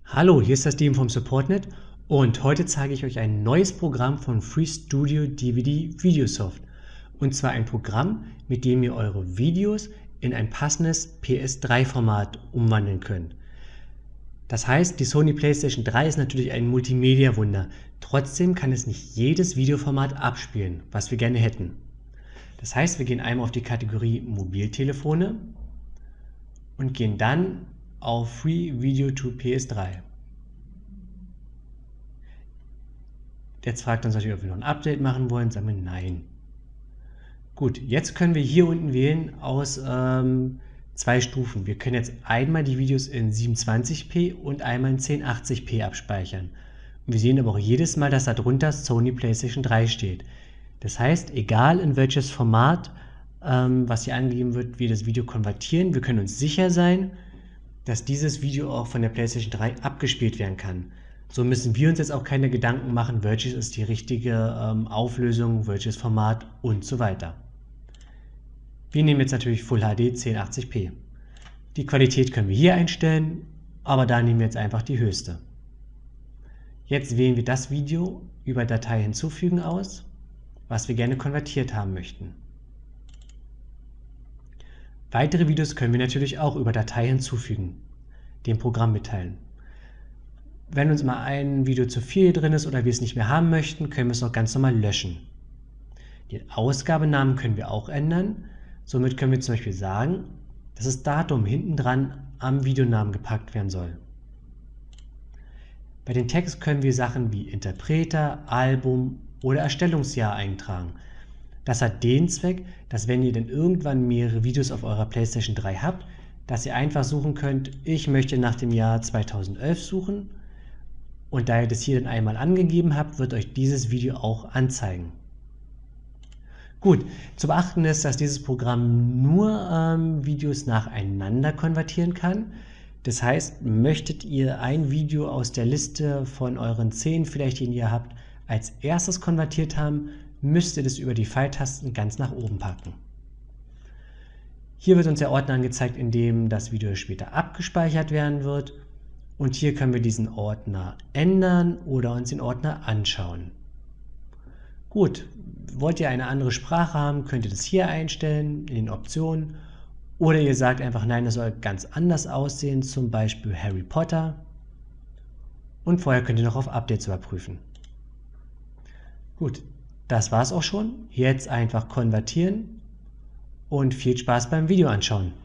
Hallo, hier ist das Team vom SupportNet und heute zeige ich euch ein neues Programm von FreeStudio DVD VideoSoft. Und zwar ein Programm, mit dem ihr eure Videos in ein passendes PS3-Format umwandeln könnt. Das heißt, die Sony PlayStation 3 ist natürlich ein Multimedia-Wunder. Trotzdem kann es nicht jedes Videoformat abspielen, was wir gerne hätten. Das heißt, wir gehen einmal auf die Kategorie Mobiltelefone und gehen dann auf Free Video to PS3. Jetzt fragt uns natürlich, ob wir noch ein Update machen wollen. Sagen wir Nein. Gut, jetzt können wir hier unten wählen aus zwei Stufen. Wir können jetzt einmal die Videos in 720p und einmal in 1080p abspeichern. Und wir sehen aber auch jedes Mal, dass da drunter Sony PlayStation 3 steht. Das heißt, egal in welches Format, was hier angegeben wird, wir das Video konvertieren, wir können uns sicher sein, dass dieses Video auch von der PlayStation 3 abgespielt werden kann. So müssen wir uns jetzt auch keine Gedanken machen, welches ist die richtige Auflösung, welches Format und so weiter. Wir nehmen jetzt natürlich Full HD 1080p. Die Qualität können wir hier einstellen, aber da nehmen wir jetzt einfach die höchste. Jetzt wählen wir das Video über Datei hinzufügen aus, was wir gerne konvertiert haben möchten. Weitere Videos können wir natürlich auch über Datei hinzufügen, dem Programm mitteilen. Wenn uns mal ein Video zu viel drin ist oder wir es nicht mehr haben möchten, können wir es auch ganz normal löschen. Den Ausgabenamen können wir auch ändern. Somit können wir zum Beispiel sagen, dass das Datum hinten dran am Videonamen gepackt werden soll. Bei den Text können wir Sachen wie Interpreter, Album oder Erstellungsjahr eintragen. Das hat den Zweck, dass wenn ihr dann irgendwann mehrere Videos auf eurer PlayStation 3 habt, dass ihr einfach suchen könnt, ich möchte nach dem Jahr 2011 suchen. Und da ihr das hier dann einmal angegeben habt, wird euch dieses Video auch anzeigen. Gut, zu beachten ist, dass dieses Programm nur Videos nacheinander konvertieren kann. Das heißt, möchtet ihr ein Video aus der Liste von euren 10, vielleicht den ihr habt, als erstes konvertiert haben, müsst ihr das über die Pfeiltasten ganz nach oben packen. Hier wird uns der Ordner angezeigt, in dem das Video später abgespeichert werden wird. Und hier können wir diesen Ordner ändern oder uns den Ordner anschauen. Gut, wollt ihr eine andere Sprache haben, könnt ihr das hier einstellen in den Optionen. Oder ihr sagt einfach, nein, das soll ganz anders aussehen, zum Beispiel Harry Potter. Und vorher könnt ihr noch auf Updates überprüfen. Gut, das war's auch schon. Jetzt einfach konvertieren und viel Spaß beim Video anschauen.